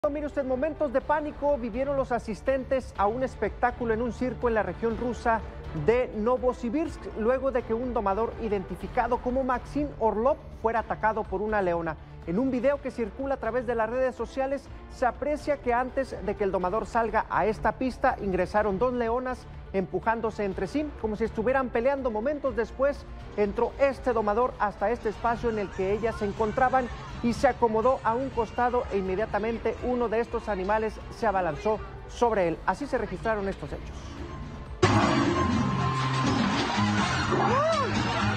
Mire usted, momentos de pánico vivieron los asistentes a un espectáculo en un circo en la región rusa de Novosibirsk, luego de que un domador identificado como Maxim Orlov fuera atacado por una leona. En un video que circula a través de las redes sociales se aprecia que antes de que el domador salga a esta pista ingresaron dos leonas empujándose entre sí como si estuvieran peleando. Momentos después entró este domador hasta este espacio en el que ellas se encontraban y se acomodó a un costado e inmediatamente uno de estos animales se abalanzó sobre él. Así se registraron estos hechos.